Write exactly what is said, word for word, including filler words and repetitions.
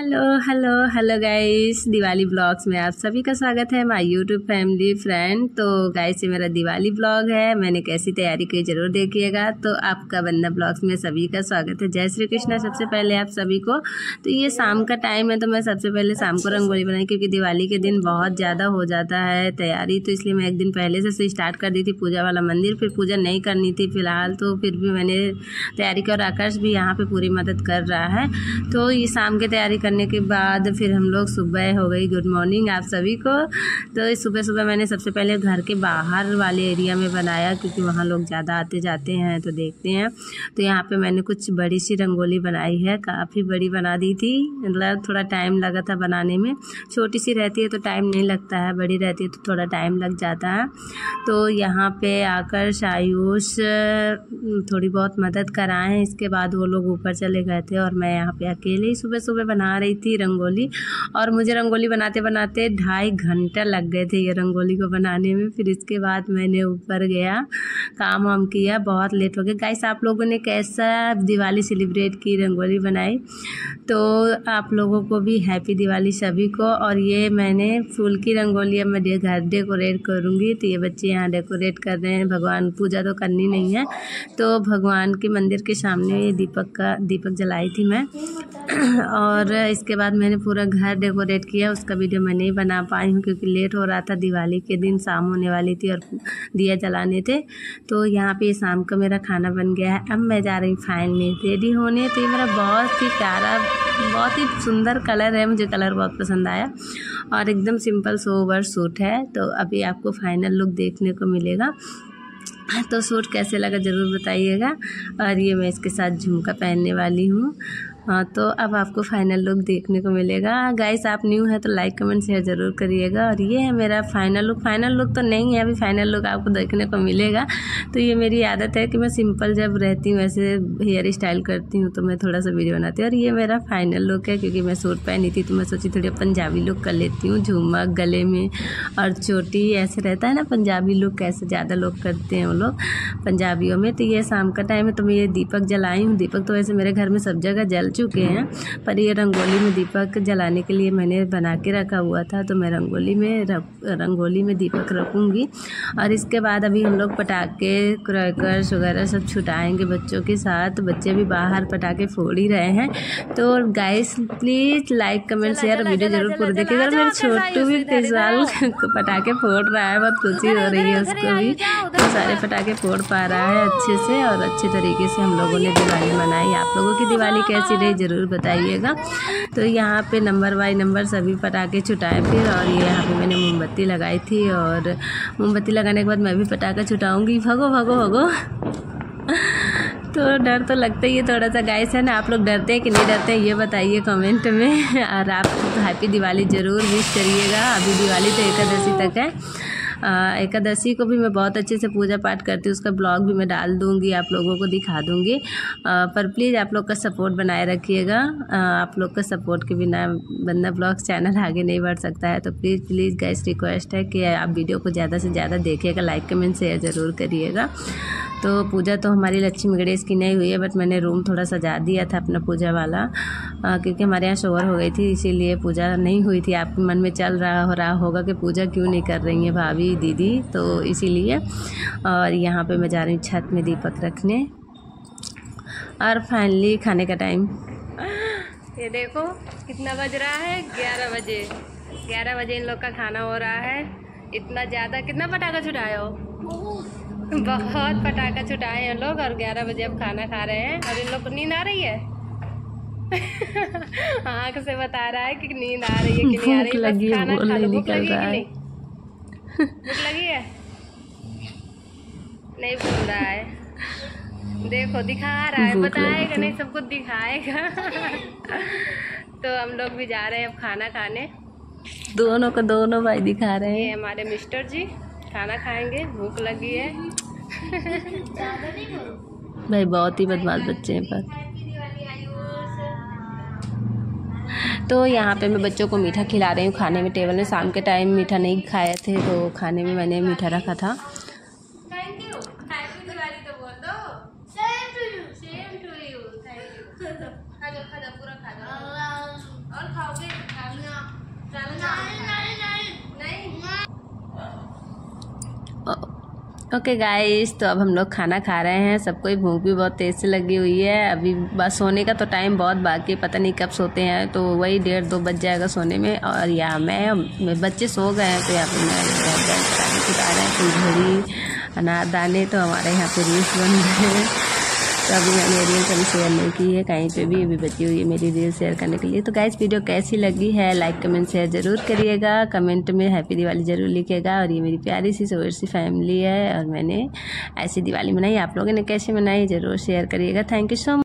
Hello hello hello guys, Diwali blogs में आप सभी का स्वागत है माय यूट्यूब फैमिली फ्रेंड। तो गाइस ये मेरा दिवाली ब्लॉग है, मैंने कैसी तैयारी की ज़रूर देखिएगा। तो आपका बंदा ब्लॉग्स में सभी का स्वागत है। जय श्री कृष्णा सबसे पहले आप सभी को। तो ये शाम का टाइम है, तो मैं सबसे पहले शाम को रंगोली बनाई, क्योंकि दिवाली के दिन बहुत ज़्यादा हो जाता है तैयारी, तो इसलिए मैं एक दिन पहले से स्टार्ट कर दी थी पूजा वाला मंदिर। फिर पूजा नहीं करनी थी फ़िलहाल, तो फिर भी मैंने तैयारी की और आकाश भी यहाँ पर पूरी मदद कर रहा है। तो ये शाम के तैयारी करने के बाद फिर हम लोग सुबह हो गई। गुड मॉर्निंग आप सभी को। तो सुबह सुबह मैंने सबसे पहले घर के बाहर वाले एरिया में बनाया, क्योंकि वहाँ लोग ज़्यादा आते जाते हैं तो देखते हैं। तो यहाँ पे मैंने कुछ बड़ी सी रंगोली बनाई है, काफ़ी बड़ी बना दी थी, मतलब थोड़ा टाइम लगा था बनाने में। छोटी सी रहती है तो टाइम नहीं लगता है, बड़ी रहती है तो थोड़ा टाइम लग जाता है। तो यहाँ पे आकर आयुष थोड़ी बहुत मदद कराएँ, इसके बाद वो लोग ऊपर चले गए थे और मैं यहाँ पे अकेले ही सुबह सुबह बना रही थी रंगोली। और मुझे रंगोली बनाते बनाते ढाई घंटा लग गए थे ये रंगोली को बनाने में। फिर इसके बाद मैंने ऊपर गया, काम वाम किया, बहुत लेट हो गया। गाइस आप लोगों ने कैसा दिवाली सेलिब्रेट की, रंगोली बनाई? तो आप लोगों को भी हैप्पी दिवाली सभी को। और ये मैंने फूल की रंगोली अब मैं घर डेकोरेट करूँगी। तो ये बच्चे यहाँ डेकोरेट कर रहे हैं, भगवान पूजा तो करनी नहीं है, तो भगवान के मंदिर के सामने ये दीपक का दीपक जलाई थी मैं। और इसके बाद मैंने पूरा घर डेकोरेट किया। उसका वीडियो मैं नहीं बना पाई हूँ, क्योंकि लेट हो रहा था, दिवाली के दिन शाम होने वाली थी और दिया जलाने थे। तो यहाँ पे शाम का मेरा खाना बन गया है। अब मैं जा रही हूँ फाइनली रेडी होने। तो ये मेरा बहुत ही प्यारा, बहुत ही सुंदर कलर है, मुझे कलर बहुत पसंद आया और एकदम सिंपल सोबर सूट है। तो अभी आपको फाइनल लुक देखने को मिलेगा। तो सूट कैसे लगा ज़रूर बताइएगा। और ये मैं इसके साथ झुमका पहनने वाली हूँ। हाँ, तो अब आपको फाइनल लुक देखने को मिलेगा। गाइस आप न्यू है तो लाइक कमेंट शेयर ज़रूर करिएगा। और ये है मेरा फाइनल लुक। फाइनल लुक तो नहीं है, अभी फाइनल लुक आपको देखने को मिलेगा। तो ये मेरी आदत है कि मैं सिंपल जब रहती हूँ वैसे हेयर स्टाइल करती हूँ, तो मैं थोड़ा सा वीडियो बनाती हूँ। और ये मेरा फाइनल लुक है, क्योंकि मैं सूट पहनी थी तो मैं सोची थोड़ी पंजाबी लुक कर लेती हूँ, झूमक गले में और चोटी, ऐसे रहता है ना पंजाबी लुक, कैसे ज़्यादा लोग करते हैं वो लोग पंजाबियों में। तो ये शाम का टाइम है, तो मैं ये दीपक जलाई हूँ। दीपक तो वैसे मेरे घर में सब जगह जल चुके हैं, पर ये रंगोली में दीपक जलाने के लिए मैंने बना के रखा हुआ था, तो मैं रंगोली में रंगोली में दीपक रखूँगी। और इसके बाद अभी हम लोग पटाखे क्रैकर्स वगैरह सब छुटाएंगे बच्चों के साथ। बच्चे भी बाहर पटाखे फोड़ ही रहे हैं। तो guys please like comment share video जरूर पूरा देखिएगा। और मेरे छोटू भी इस साल पटाखे फोड़ रहा है, बहुत खुशी हो रही है उसको भी, तो सारे पटाखे फोड़ पा रहा है अच्छे से। और अच्छे तरीके से हम लोगों ने दिवाली मनाई। आप लोगों की दिवाली कैसी रही ज़रूर बताइएगा। तो यहाँ पे नंबर बाई नंबर सभी पटाखे छुटाए फिर। और ये यहाँ पे मैंने मोमबत्ती लगाई थी, और मोमबत्ती लगाने के बाद मैं भी पटाखा छुटाऊँगी। भगो भगो भगो। तो डर तो लगता ही है थोड़ा सा गाइस, है ना? आप लोग डरते हैं कि नहीं डरते हैं ये बताइए कमेंट में। और आप हैप्पी दिवाली ज़रूर विश करिएगा। अभी दिवाली तो एकादशी तक है। एकादशी को भी मैं बहुत अच्छे से पूजा पाठ करती हूँ, उसका ब्लॉग भी मैं डाल दूँगी, आप लोगों को दिखा दूँगी। पर प्लीज़ आप लोग का सपोर्ट बनाए रखिएगा। आप लोग का सपोर्ट के बिना बंदा ब्लॉग्स चैनल आगे नहीं बढ़ सकता है। तो प्लीज़ प्लीज़ गाइस रिक्वेस्ट है कि आप वीडियो को ज़्यादा से ज़्यादा देखिएगा, लाइक कमेंट शेयर ज़रूर करिएगा। तो पूजा तो हमारी लक्ष्मी गणेश की नहीं हुई है, बट मैंने रूम थोड़ा सजा दिया था अपना पूजा वाला, आ, क्योंकि हमारे यहाँ शोर हो गई थी, इसीलिए पूजा नहीं हुई थी। आपके मन में चल रहा हो रहा होगा कि पूजा क्यों नहीं कर रही है भाभी दीदी, तो इसीलिए। और यहाँ पे मैं जा रही हूँ छत में दीपक रखने। और फाइनली खाने का टाइम, ये देखो कितना बज रहा है, ग्यारह बजे। ग्यारह बजे इन लोग का खाना हो रहा है। इतना ज़्यादा कितना पटाखा छुटाए हो? बहुत पटाखा छुटाए हैं लोग। और ग्यारह बजे अब खाना खा रहे हैं। और इन लोग को नींद आ रही है। आँख से बता रहा है कि नींद आ रही है कि नहीं आ रही है। बस खाना खा लो। भूख लगी है कि नहीं? भूख लगी है? नहीं बोल रहा है, देखो दिखा रहा है, बताएगा नहीं, सब कुछ दिखाएगा। तो हम लोग भी जा रहे हैं अब खाना खाने। दोनों को दोनों भाई दिखा रहे हैं। ये हमारे मिस्टर जी खाना खाएंगे, भूख लगी है। भाई बहुत ही बदमाश बच्चे हैं पर। तो यहाँ पे मैं बच्चों को मीठा खिला रही हूँ खाने में टेबल में। शाम के टाइम मीठा नहीं खाए थे, तो खाने में मैंने मीठा रखा था। थैंक यू, हैप्पी दिवाली तो बोल दो। Same to you, same to you, thank you. खा दो खा दो पूरा खा दो और खा ओके गाइस, तो अब हम लोग खाना खा रहे हैं। सबको भूख भी बहुत तेज़ से लगी हुई है। अभी बस सोने का तो टाइम बहुत बाकी है, पता नहीं कब सोते हैं। तो वही डेढ़ दो बज जाएगा सोने में। और यहाँ मैं, मैं बच्चे सो गए हैं तो यहाँ पे मैं चुरा रहे हैं फुलझड़ी अनारदाने। तो हमारे यहाँ पे रील्स बन रहे हैं। तो अभी मैंने रील कभी शेयर नहीं की है कहीं पे भी, अभी बची हुई है मेरी रील शेयर करने के लिए। तो गाइस वीडियो कैसी लगी है लाइक कमेंट शेयर ज़रूर करिएगा। कमेंट में हैप्पी दिवाली ज़रूर लिखिएगा। और ये मेरी प्यारी सी सोवर सी फैमिली है और मैंने ऐसी दिवाली मनाई। आप लोगों ने कैसे मनाई ज़रूर शेयर करिएगा। Thank you so much.